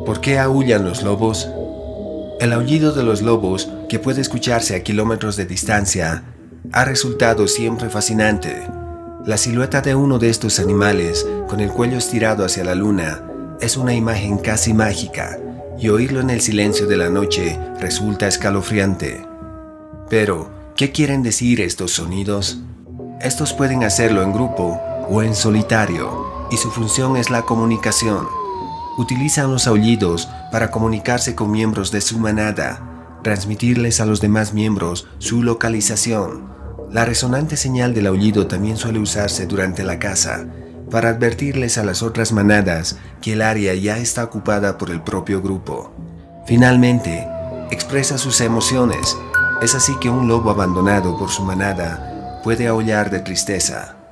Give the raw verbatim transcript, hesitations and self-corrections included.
¿Por qué aúllan los lobos? El aullido de los lobos, que puede escucharse a kilómetros de distancia, ha resultado siempre fascinante. La silueta de uno de estos animales, con el cuello estirado hacia la luna, es una imagen casi mágica, y oírlo en el silencio de la noche resulta escalofriante. Pero, ¿qué quieren decir estos sonidos? Estos pueden hacerlo en grupo o en solitario, y su función es la comunicación. Utilizan los aullidos para comunicarse con miembros de su manada, transmitirles a los demás miembros su localización. La resonante señal del aullido también suele usarse durante la caza, para advertirles a las otras manadas que el área ya está ocupada por el propio grupo. Finalmente, expresa sus emociones. Es así que un lobo abandonado por su manada puede aullar de tristeza.